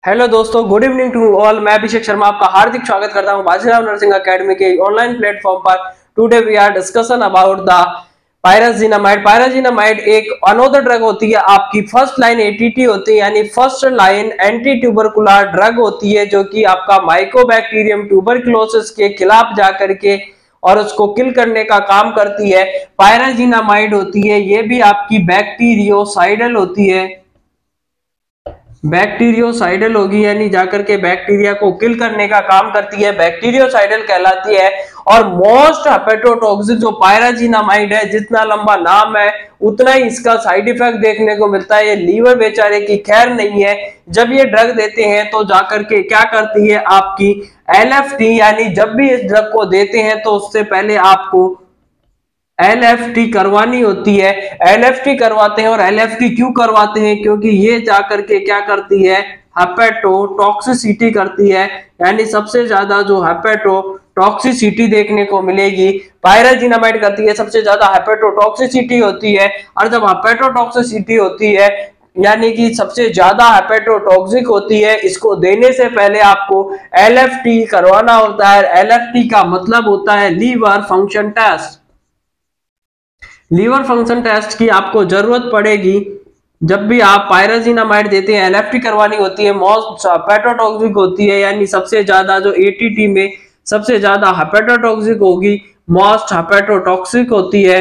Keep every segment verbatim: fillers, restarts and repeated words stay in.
Hello दोस्तों, good evening to all. मैं अभिषेक शर्मा आपका हार्दिक स्वागत करता हूं बाजीराव नर्सिंग एकेडमी के ऑनलाइन प्लेटफॉर्म पर। Today we are discussion about the pyrazinamide. Pyrazinamide एक अनोदर ड्रग होती है, आपकी फर्स्ट लाइन एटीटी होती है, यानी first line anti tubercular drug होती है, जो कि आपका माइकोबैक्टीरियम ट्यूबरकुलोसिस के खिलाफ जाकर के और उसको किल करने का काम करती है। पायराजीनामाइड होती है, ये भी आपकी बैक्टीरियोसाइडल होती है, बैक्टीरियोसाइडल होगी, यानी जाकर के बैक्टीरिया को किल करने का काम करती है, बैक्टीरियोसाइडल कहलाती है। और मोस्ट हेपेटोटॉक्सिक जो पायराजीनामाइड है, जितना लंबा नाम है उतना ही इसका साइड इफेक्ट देखने को मिलता है। ये लीवर बेचारे की खैर नहीं है। जब ये ड्रग देते हैं तो जाकर के क्या करती है आपकी एल एफ टी, यानी जब भी इस ड्रग को देते हैं तो उससे पहले आपको एल एफ टी करवानी होती है। एल एफ टी करवाते हैं, और एल एफ टी क्यों करवाते हैं? क्योंकि ये जाकर के क्या करती है, हेपेटोटॉक्सिसिटी करती है, यानी सबसे ज्यादा जो हेपेटोटॉक्सिसिटी देखने को मिलेगी पायराजीनामाइड करती है, सबसे ज्यादा हेपेटोटॉक्सिसिटी होती है। और जब हेपेटोटॉक्सिसिटी होती है यानी कि सबसे ज्यादा हेपेटोटॉक्सिक होती है, इसको देने से पहले आपको एल एफ टी करवाना होता है। एल एफ टी का मतलब होता है liver function test. Liver function test की आपको जरूरत पड़ेगी जब भी आप पायराजीनामाइड देते हैं। एल एफ टी करवानी होती है, मोस्ट हेपेटोटॉक्सिक होती है, यानी सबसे ज्यादा जो ए टी टी में सबसे ज्यादा हेपेटोटॉक्सिक होगी, मोस्ट हेपेटोटॉक्सिक होती है।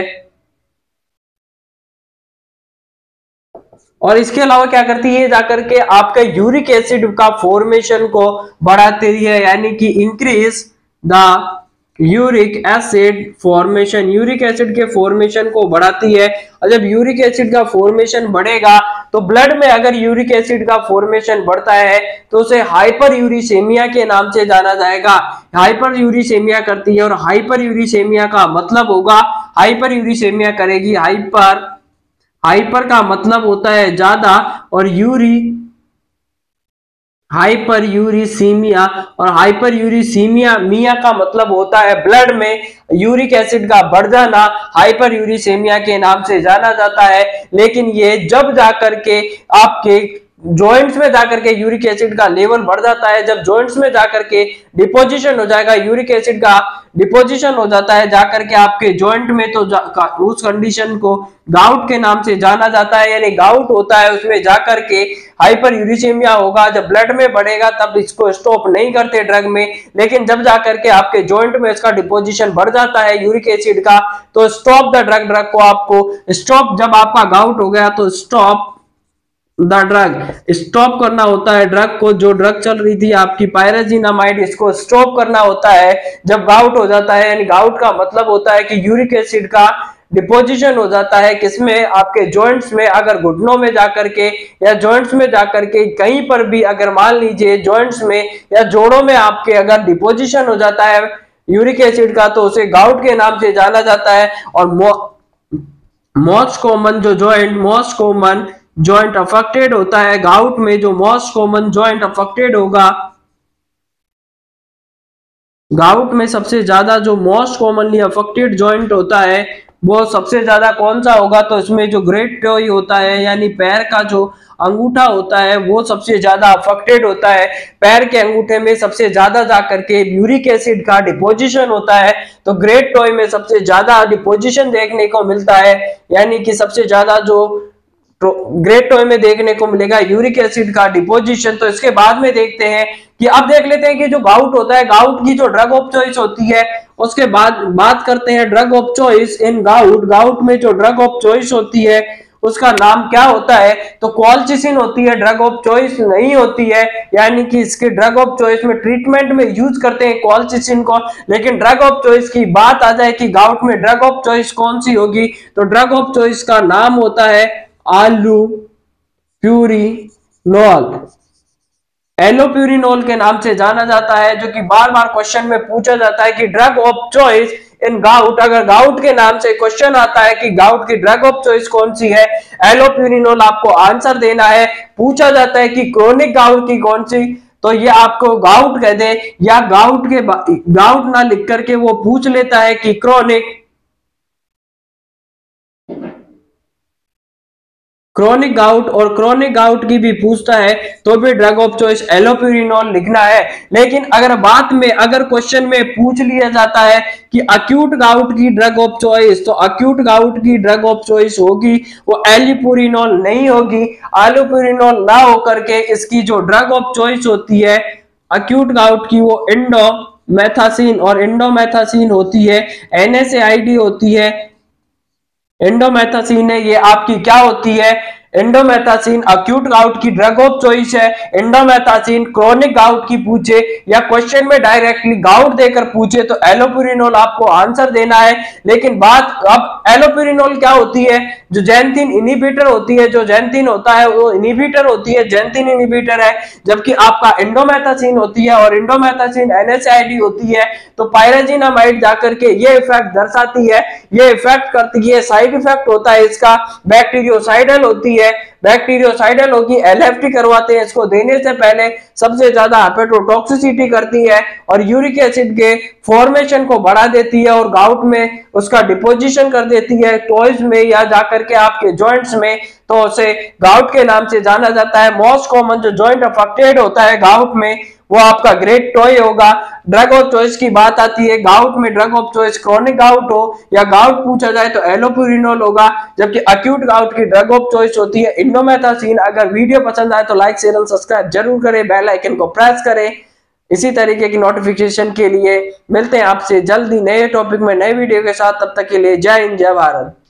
और इसके अलावा क्या करती है, जाकर के आपका यूरिक एसिड का फॉर्मेशन को बढ़ाती है, यानी कि increase the uric acid formation, uric acid के फॉर्मेशन को बढ़ाती है। और जब यूरिक एसिड का फॉर्मेशन बढ़ेगा तो ब्लड में अगर यूरिक एसिड का फॉर्मेशन बढ़ता है तो उसे हाइपर यूरिसेमिया के नाम से जाना जाएगा। हाइपर यूरिसेमिया करती है, और हाइपर यूरिसेमिया का मतलब होगा, हाइपर यूरिसेमिया करेगी, हाइपर हाइपर का मतलब होता है ज्यादा, और यूरी हाइपर यूरिसीमिया, और हाइपर यूरिसीमिया मिया का मतलब होता है ब्लड में यूरिक एसिड का बढ़ जाना। हाइपर यूरिसेमिया के नाम से जाना जाता है। लेकिन ये जब जाकर के आपके जॉइंट्स में जाकर के यूरिक एसिड का लेवल बढ़ जाता है, जब जॉइंट्स में जाकर के डिपोजिशन हो जाएगा, यूरिक एसिड का डिपोजिशन हो जाता है जाकर के आपके जॉइंट में, तो उस कंडीशन को गाउट के नाम से जाना जाता है। यानी गाउट होता है, उसमें जाकर के हाइपर यूरिसेमिया होगा। जब ब्लड में बढ़ेगा तब इसको स्टॉप नहीं करते ड्रग में, लेकिन जब जाकर के आपके जॉइंट में इसका डिपोजिशन बढ़ जाता है यूरिक एसिड का, तो स्टॉप द ड्रग, ड्रग को आपको स्टॉप, जब आपका गाउट हो गया तो स्टॉप द ड्रग, स्टॉप करना होता है ड्रग को। जो ड्रग चल रही थी आपकी पायराजीनामाइड, इसको स्टॉप करना होता है जब गाउट हो जाता है। यानी गाउट का मतलब होता है कि यूरिक एसिड का डिपोजिशन हो जाता है, किसमें, आपके जॉइंट्स में। अगर घुटनों में जाकर के या जॉइंट्स में जाकर के कहीं पर भी अगर मान लीजिए जॉइंट्स में या जोड़ों में आपके अगर डिपोजिशन हो जाता है यूरिक एसिड का, तो उसे गाउट के नाम से जाना जाता है। और मोस्ट कॉमन जो joint most common joint affected होता है गाउट में, जो मोस्ट कॉमन जॉइंट अफेक्टेड होगा गाउट में, सबसे ज्यादा जो मोस्ट कॉमनली अफेक्टेड जॉइंट होता है वो सबसे ज्यादा कौन सा होगा? तो इसमें जो ग्रेट टॉय होता है, यानी पैर का जो अंगूठा होता है, वो सबसे ज्यादा अफेक्टेड होता है। पैर के अंगूठे में सबसे ज्यादा जाकर के यूरिक एसिड का डिपोजिशन होता है, तो ग्रेट टॉय में सबसे ज्यादा डिपोजिशन देखने को मिलता है, यानी कि सबसे ज्यादा जो ग्रेट टॉय में देखने को मिलेगा यूरिक एसिड का डिपोजिशन। तो इसके बाद में देखते हैं कि अब देख लेते हैं कि जो गाउट होता है, गाउट की जो ड्रग ऑफ चॉइस होती है, उसके बाद बात करते हैं drug of choice in gout. Gout में जो ड्रग ऑफ चॉइस होती है उसका नाम क्या होता है? तो कॉलचिसिन होती है, ड्रग ऑफ चॉइस नहीं होती है। यानी कि इसके ड्रग ऑफ चॉइस में ट्रीटमेंट में यूज करते हैं कॉलचिसिन को, लेकिन ड्रग ऑफ चॉइस की बात आ जाए कि गाउट में ड्रग ऑफ चॉइस कौन सी होगी, तो ड्रग ऑफ चॉइस का नाम होता है एलोप्यूरिनोल। एलोप्यूरिनोल के नाम से जाना जाता है, जो कि बार बार क्वेश्चन में पूछा जाता है कि drug of choice in gout. अगर गाउट के नाम से क्वेश्चन आता है कि गाउट की ड्रग ऑफ चॉइस कौन सी है, एलोप्यूरिनोल आपको आंसर देना है। पूछा जाता है कि क्रोनिक गाउट की कौन सी, तो ये आपको गाउट कह दे, या गाउट के गाउट ना लिख करके वो पूछ लेता है कि क्रोनिक क्रोनिक गाउट और क्रोनिक गाउट की भी पूछता है तो भी ड्रग ऑफ चॉइस एलोपुरिनोल लिखना है। लेकिन अगर बात में अगर क्वेश्चन में पूछ लिया जाता है कि अक्यूट गाउट की ड्रग ऑफ चॉइस, तो अक्यूट गाउट की ड्रग ऑफ चॉइस होगी वो एलिपुरिनोल नहीं होगी। एलोपुरिनोल ना होकर के इसकी जो ड्रग ऑफ चॉइस होती है अक्यूट गाउट की वो इंडोमेथासिन और इंडोमेथासिन होती है, एनएसएआईडी होती है। इंडोमेथासिन है ये आपकी क्या होती है, इंडोमेथासिन अक्यूट गाउट की ड्रग ऑफ चॉइस है। इंडोमेथासिन क्रोनिक गाउट की पूछे या क्वेश्चन में डायरेक्टली गाउट देकर पूछे तो एलोपुरिनोल आपको आंसर देना है। लेकिन बात अब एलोपुरिनोल क्या होती है, जो जैंथिन इनहिबिटर होती है, जो जैंथिन होता है वो इनहिबिटर होती है, जैंथिन इनहिबिटर है। जबकि आपका इंडोमेथासिन होती है और इंडोमेथासिन एनएसआईडी होती है। तो पायराजिनामाइड जाकर के ये इफेक्ट दर्शाती है, ये इफेक्ट करती है, साइड इफेक्ट होता है इसका बैक्टीरियोसाइडल होती है। बैक्टीरियोसाइडल होगी, एलएफटी करवाते हैं इसको देने से पहले, सबसे ज्यादा हेपेटोटॉक्सिसिटी करती है और यूरिक एसिड के फॉर्मेशन को बढ़ा देती है और गाउट में उसका डिपोजिशन कर देती है टॉयज में या जाकर के आपके जॉइंट्स में, तो उसे गाउट के नाम से जाना जाता है। मोस्ट कॉमन जो जॉइंट अफेक्टेड होता है गाउट में वो आपका ग्रेट टॉय होगा। ड्रग ऑफ चॉइस की बात आती है, गाउट में drug of choice chronic gout हो या गाउट पूछा जाए तो एलोपुरिनोल होगा। जबकि अक्यूट गाउट की ड्रग ऑफ चॉइस होती है इंडोमेथासिन। अगर वीडियो पसंद आए तो लाइक शेयर और सब्सक्राइब जरूर करें, बेल आइकन को प्रेस करें इसी तरीके की नोटिफिकेशन के लिए। मिलते हैं आपसे जल्दी नए टॉपिक में नए वीडियो के साथ, तब तक के लिए जय हिंद जय भारत।